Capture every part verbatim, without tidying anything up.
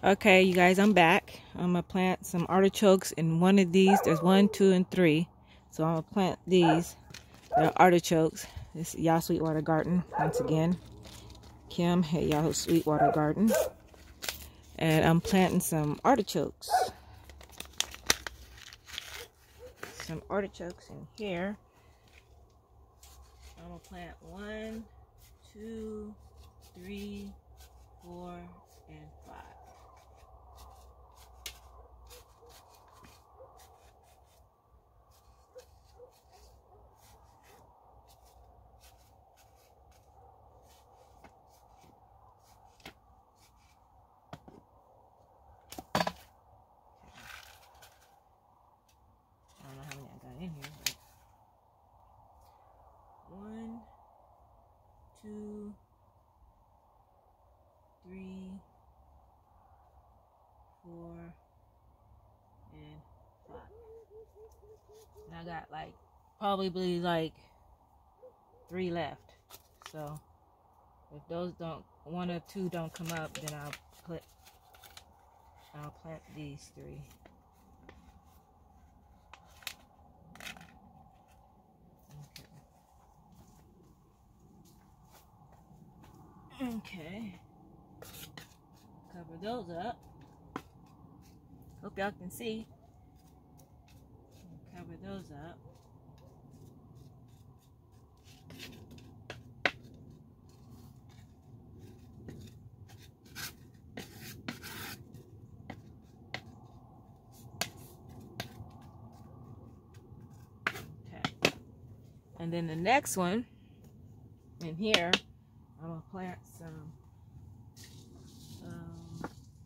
Okay, you guys, I'm back. I'm gonna plant some artichokes in one of these. There's one, two, and three. So I'm gonna plant these. They're artichokes. This is y'all Sweetwater Garden once again. Kim at y'all Sweetwater Garden. And I'm planting some artichokes. Some artichokes in here. I'm gonna plant one, two, three, four, and five. I don't know how many I got in here, but one, two, three, four, and five. And I got like probably like three left. So if those don't, one or two don't come up, then I'll put, I'll plant these three. Okay. Okay. Cover those up. Hope y'all can see. Cover those up. Okay. And then the next one in here, I'm gonna plant some um,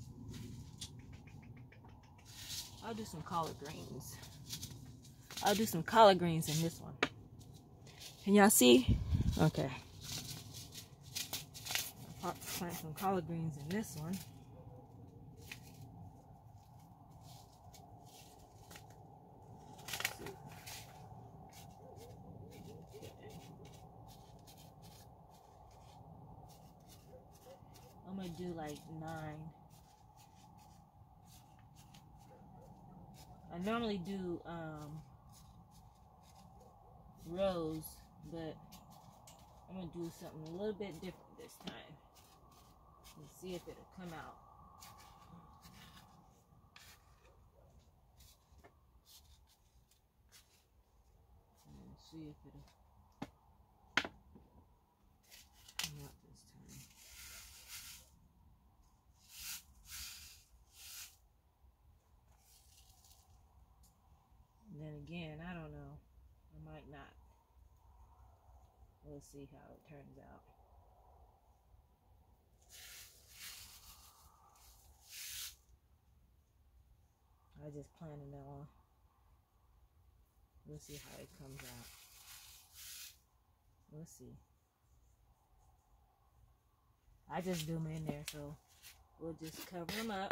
I'll do some collard greens. I'll do some collard greens in this one. Can y'all see? Okay. I'll plant some collard greens in this one. I'm gonna do like nine. I normally do um, rows, but I'm gonna do something a little bit different this time. Let's see if it'll come out. And see if it'll come out this time. And then again, I don't know. I might not. We'll see how it turns out. I just planted it on. We'll see how it comes out. We'll see. I just do them in there, so we'll just cover them up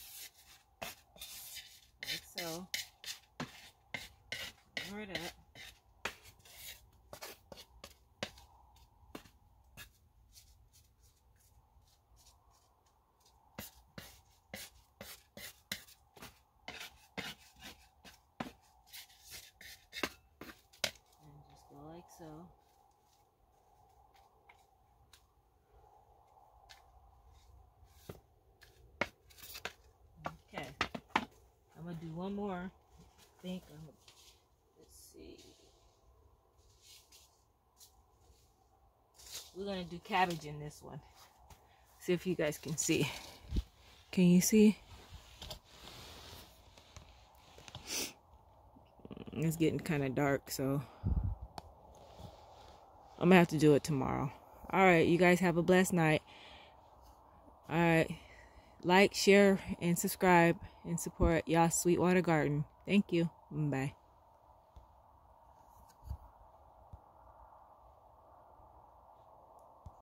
like so. Cover it up. And just go like so. Okay. I'm gonna do one more. I think I'm gonna, let's see. We're gonna do cabbage in this one. See if you guys can see. Can you see? It's getting kind of dark, so I'm gonna have to do it tomorrow. All right, you guys have a blessed night. All right, like, share, and subscribe and support y'all Sweetwater Garden. Thank you. Bye.